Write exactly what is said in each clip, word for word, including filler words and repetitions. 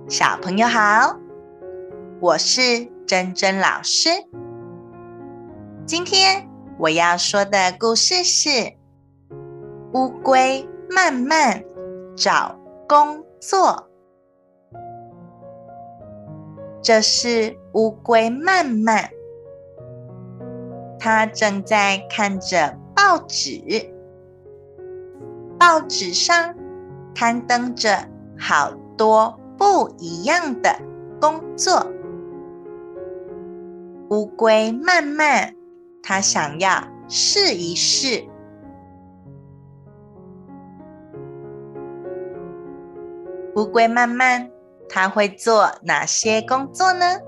小朋友好，我是珍珍老师。今天我要说的故事是乌龟慢慢找工作。这是乌龟慢慢，它正在看着报纸，报纸上刊登着好多不一样的工作。乌龟慢慢，它想要试一试。乌龟慢慢，它会做哪些工作呢？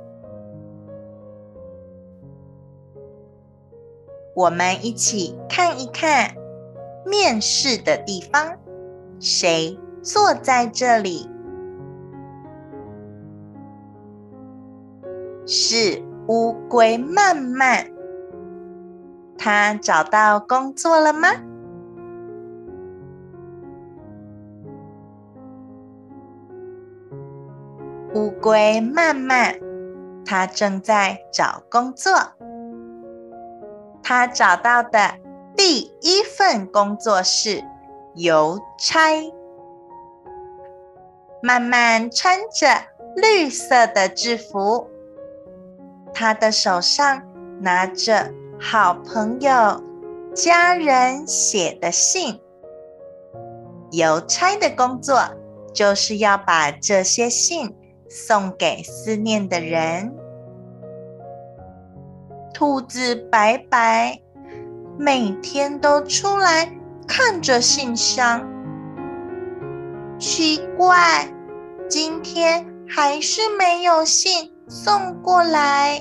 我们一起看一看面试的地方，谁坐在这里？是乌龟慢慢。他找到工作了吗？乌龟慢慢，他正在找工作。他找到的第一份工作是邮差。慢慢穿着绿色的制服，他的手上拿着好朋友、家人写的信。邮差的工作就是要把这些信送给思念的人。兔子白白每天都出来看着信箱，奇怪，今天还是没有信送过来。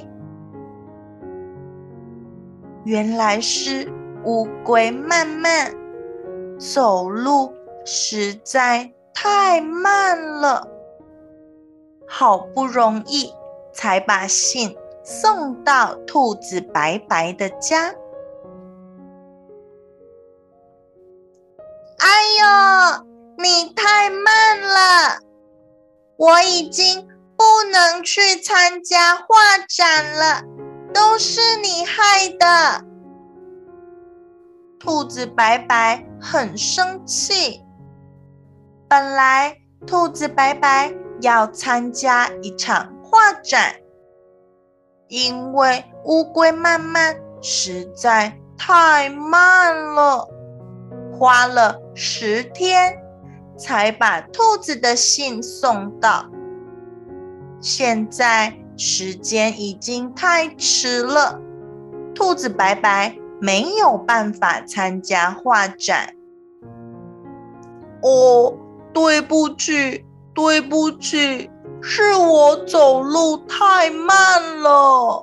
原来是乌龟慢慢，走路实在太慢了，好不容易才把信送到兔子白白的家。哎呦，你太慢了，我已经不能去参加画展了，都是你害的。兔子白白很生气。本来兔子白白要参加一场画展，因为乌龟慢慢实在太慢了，花了十天才把兔子的信送到。现在时间已经太迟了，兔子白白没有办法参加画展。哦，对不起，对不起，是我走路太慢了。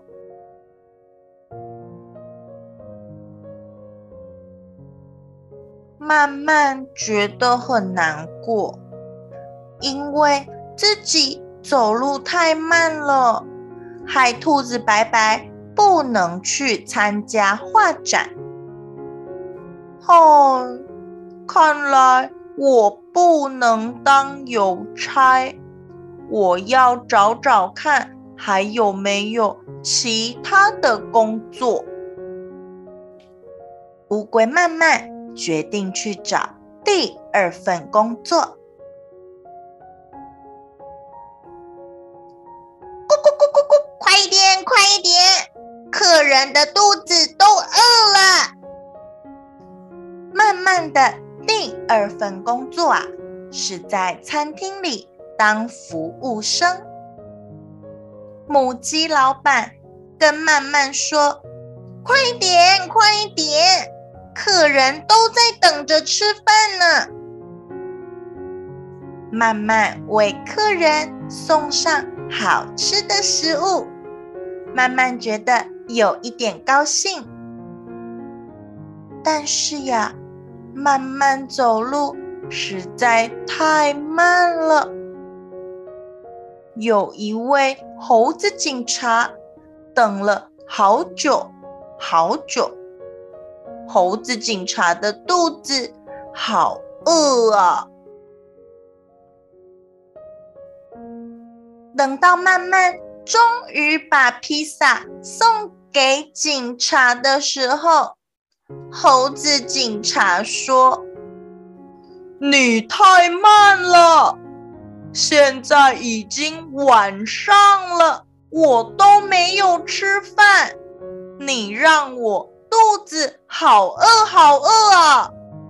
慢慢觉得很难过，因为自己走路太慢了，害兔子白白不能去参加画展。哦，看来我不能当邮差，我要找找看还有没有其他的工作。乌龟慢慢决定去找第二份工作。咕咕咕咕咕，快一点，快一点！客人的肚子都饿了。慢慢的第二份工作啊，是在餐厅里当服务生。母鸡老板跟慢慢说：快一点，快一点！客人都在等着吃饭呢。慢慢为客人送上好吃的食物，慢慢觉得有一点高兴。但是呀，慢慢走路实在太慢了。有一位猴子警察等了好久好久，猴子警察的肚子好饿啊。 等到曼曼终于把披萨送给警察的时候，猴子警察说：你太慢了，现在已经晚上了，我都没有吃饭，你让我肚子好饿好饿啊！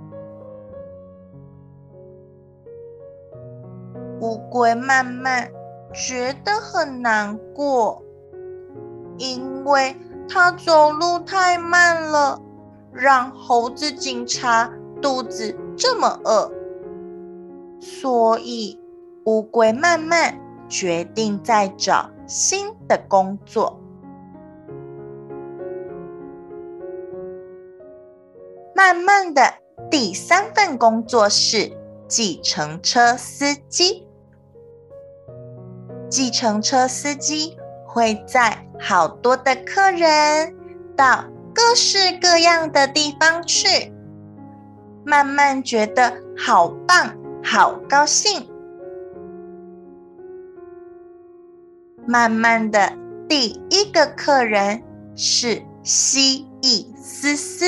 乌龟曼曼觉得很难过，因为它走路太慢了，让猴子警察肚子这么饿。所以乌龟曼曼决定再找新的工作。曼曼的第三份工作是计程车司机。计程车司机会载好多的客人到各式各样的地方去。曼曼觉得好棒，好高兴。曼曼的第一个客人是蜥蜴思思。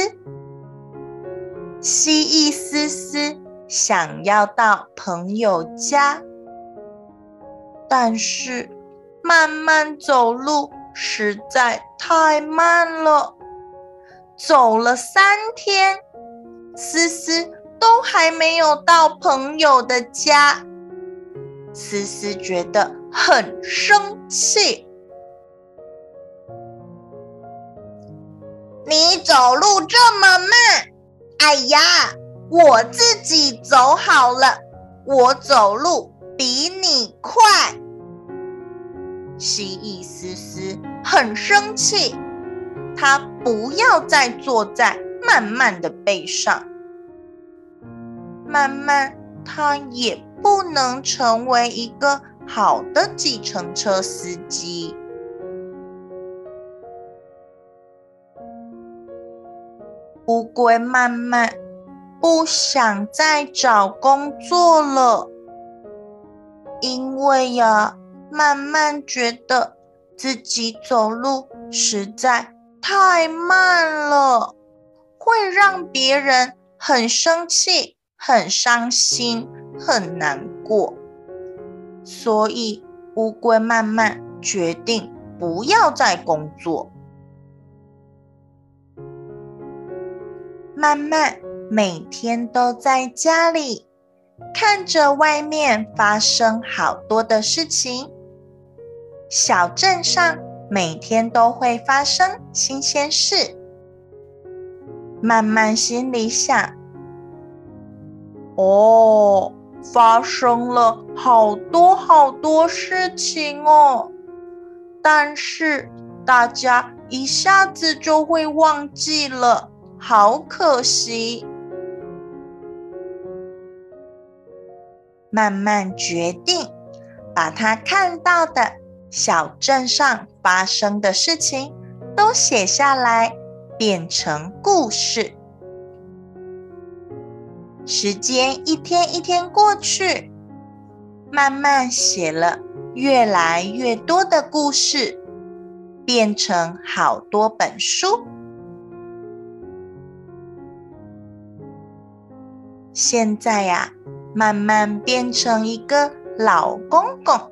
蜥蜴思思想要到朋友家，但是曼曼走路实在太慢了，走了三天，思思都还没有到朋友的家。思思觉得很生气。你走路这么慢，哎呀，我自己走好了，我走路比你快。蜥蜴思思很生气，他不要再坐在曼曼的背上。曼曼他也不能成为一个好的计程车司机。乌龟曼曼不想再找工作了，因为呀，曼曼觉得自己走路实在太慢了，会让别人很生气、很伤心、很难过。所以乌龟曼曼决定不要再工作。曼曼每天都在家里看着外面发生好多的事情。小镇上每天都会发生新鲜事。曼曼心里想：哦，发生了好多好多事情哦，但是大家一下子就会忘记了，好可惜。曼曼决定把他看到的小镇上发生的事情都写下来，变成故事。时间一天一天过去，曼曼写了越来越多的故事，变成好多本书。现在呀，曼曼变成一个老公公。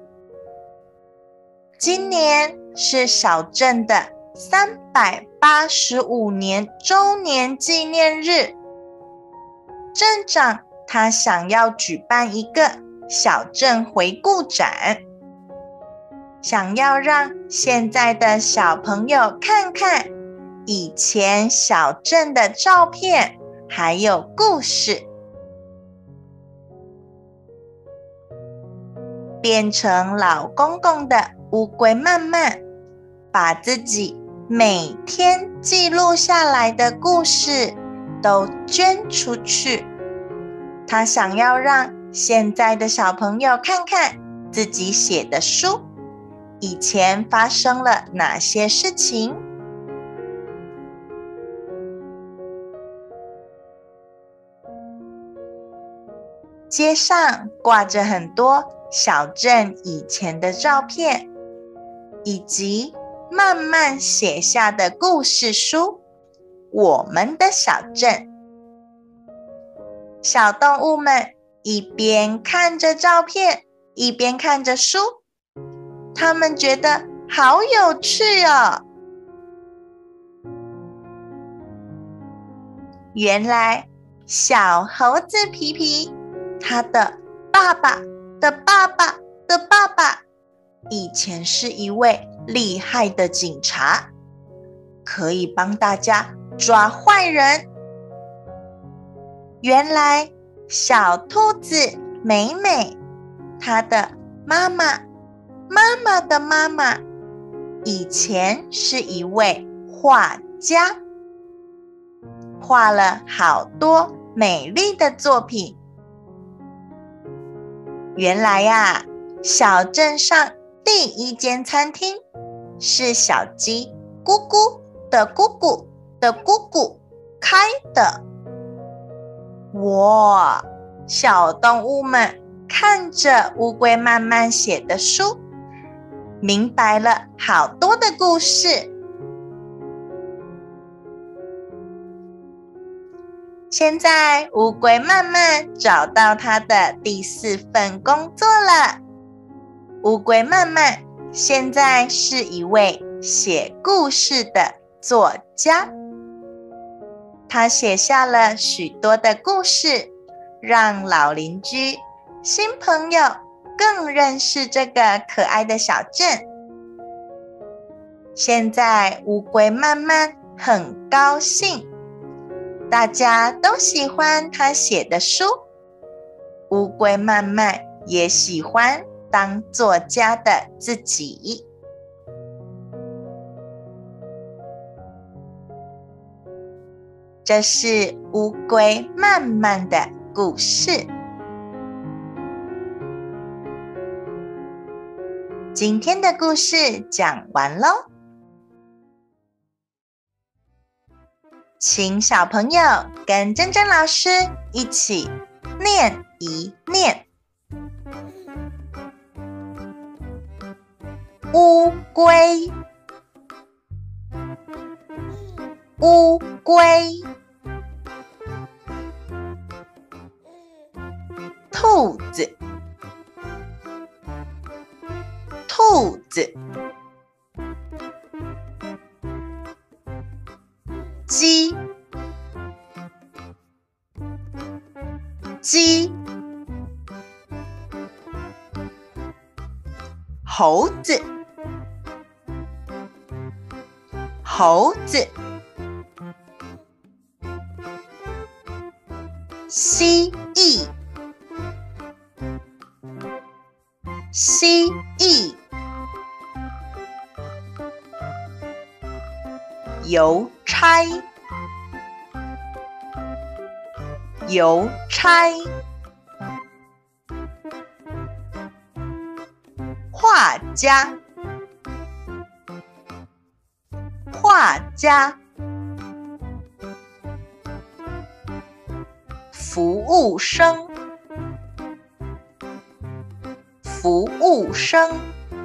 今年是小镇的三百八十五年周年纪念日，镇长他想要举办一个小镇回顾展，想要让现在的小朋友看看以前小镇的照片还有故事。变成老公公的乌龟曼曼，把自己每天记录下来的故事都捐出去。他想要让现在的小朋友看看自己写的书，以前发生了哪些事情。街上挂着很多小镇以前的照片，以及慢慢写下的故事书《我们的小镇》。小动物们一边看着照片，一边看着书，他们觉得好有趣哦。原来小猴子皮皮，他的爸爸的爸爸的爸爸，以前是一位厉害的警察，可以帮大家抓坏人。原来小兔子美美，她的妈妈妈妈的妈妈，以前是一位画家，画了好多美丽的作品。原来呀，小镇上第一间餐厅是小鸡咕咕的咕咕的咕咕开的。哇，小动物们看着乌龟慢慢写的书，明白了好多的故事。现在乌龟慢慢找到它的第四份工作了。乌龟慢慢现在是一位写故事的作家，他写下了许多的故事，让老邻居、新朋友更认识这个可爱的小镇。现在乌龟慢慢很高兴，大家都喜欢他写的书，乌龟慢慢也喜欢当作家的自己。这是乌龟慢慢的故事。今天的故事讲完咯，请小朋友跟珍珍老师一起念一念。乌龟，乌龟，兔子，兔子，鸡，鸡，猴子，猴子，蜥蜴，蜥蜴，邮差，邮差，画家，画家，服务生，服务生，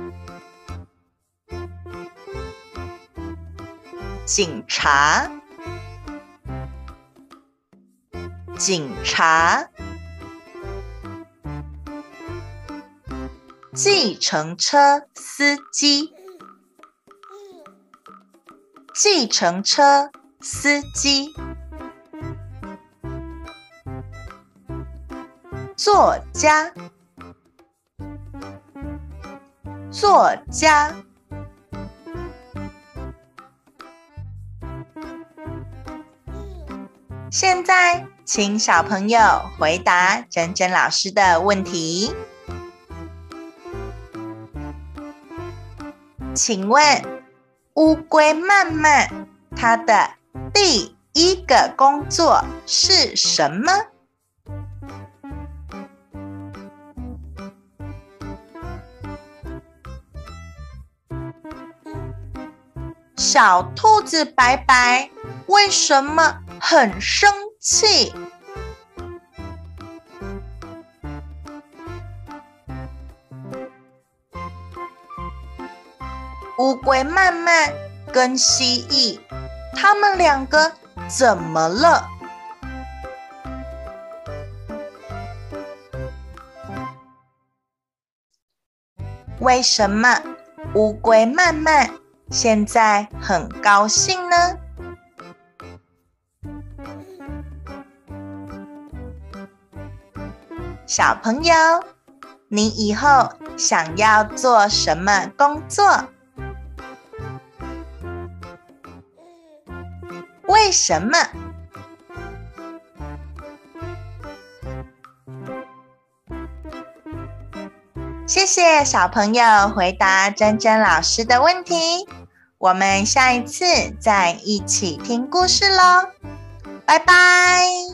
警察，警察，计程车司机，计程车司机，作家，作家，现在请小朋友回答珍珍老师的问题。请问乌龟慢慢它的第一个工作是什么？小兔子白白为什么很生气？ 乌龟慢慢跟蜥蜴，他们两个怎么了？为什么乌龟慢慢现在很高兴呢？小朋友，你以后想要做什么工作？为什么？谢谢小朋友回答珍珍老师的问题，我们下一次再一起听故事咯，拜拜。